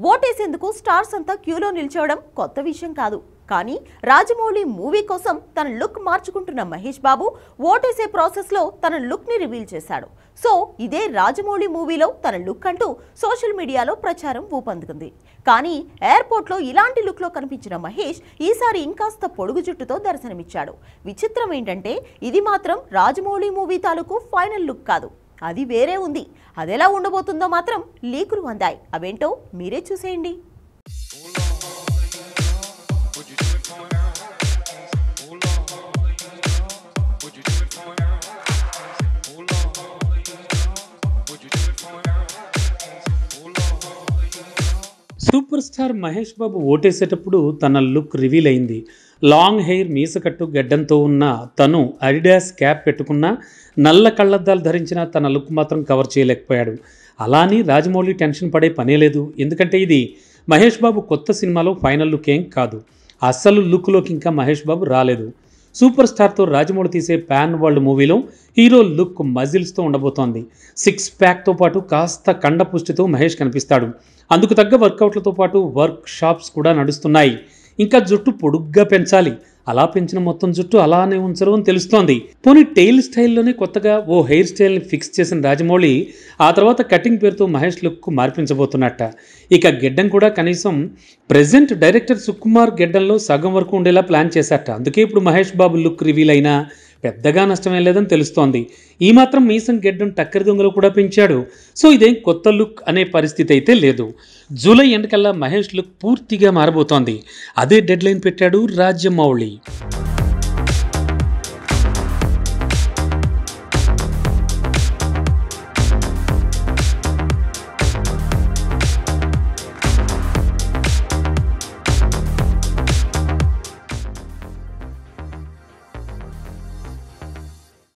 ఓటేసేందుకు stars అంతా క్యూలో నిల్చోవడం కొత్త విషయం కాదు. కానీ రాజమౌళి మూవీ కోసం తన లుక్ మార్చుకుంటున్న మహేష్ బాబు ఓటేసే ప్రాసెస్లో తన లుక్ని రివీల్ చేశాడు. సో ఇదే రాజమౌళి మూవీలో తన లుక్ అంటూ సోషల్ మీడియాలో ప్రచారం ఊపందుకుంది. కానీ ఎయిర్పోర్ట్లో ఇలాంటి లుక్లో కనిపించిన మహేష్ ఈసారి ఇంకాస్త పొడుగు జుట్టుతో దర్శనమిచ్చాడు. విచిత్రం ఏంటంటే ఇది మాత్రం రాజమౌళి మూవీ తాలూకు ఫైనల్ లుక్ కాదు, అది వేరే ఉంది. అదెలా ఉండబోతుందో మాత్రం లీకులు అందాయి. అవేంటో మీరే చూసేయండి. సూపర్ స్టార్ మహేష్ బాబు ఓటేసేటప్పుడు తన లుక్ రివీల్ అయింది. లాంగ్ హెయిర్, మీసకట్టు గెడ్డంతో ఉన్న తను అడిడాస్ క్యాప్ పెట్టుకున్న, నల్ల కళ్ళద్దాలు ధరించిన తన లుక్ మాత్రం కవర్ చేయలేకపోయాడు. అలాని రాజమౌళి టెన్షన్ పడే పనే లేదు. ఎందుకంటే ఇది మహేష్ బాబు కొత్త సినిమాలో ఫైనల్ లుక్ ఏం కాదు. అస్సలు లుక్లోకి ఇంకా మహేష్ బాబు రాలేదు. సూపర్ స్టార్తో రాజమౌళి తీసే ప్యాన్ వరల్డ్ మూవీలో హీరో లుక్ మజిల్స్తో ఉండబోతోంది. 6 ప్యాక్తో పాటు కాస్త కండపుష్టితో మహేష్ కనిపిస్తాడు. అందుకు తగ్గ వర్కౌట్లతో పాటు వర్క్ షాప్స్ కూడా నడుస్తున్నాయి. ఇంకా జుట్టు పొడుగ్గా పెంచాలి. అలా పెంచిన మొత్తం జుట్టు అలానే ఉంచరు అని తెలుస్తోంది. పోనీ టెయిల్ స్టైల్లోనే కొత్తగా ఓ హెయిర్ స్టైల్ని ఫిక్స్ చేసిన రాజమౌళి ఆ తర్వాత కటింగ్ పేరుతో మహేష్ లుక్ మార్పించబోతున్నట్ట. ఇక గెడ్డం కూడా కనీసం ప్రెజెంట్ డైరెక్టర్ సుకుమార్ గెడ్డంలో సగం వరకు ఉండేలా ప్లాన్ చేశారట. అందుకే ఇప్పుడు మహేష్ బాబు లుక్ రివీల్ అయినా పెద్దగా నష్టమేం లేదని తెలుస్తోంది. ఈ మాత్రం మీసం గెడ్డం టక్కరి దొంగలు కూడా పెంచాడు. సో ఇదేం కొత్త లుక్ అనే పరిస్థితి అయితే లేదు. జూలై ఎండ్ కల్లా మహేష్ లుక్ పూర్తిగా మారబోతోంది. అదే డెడ్ లైన్ పెట్టాడు రాజమౌళి.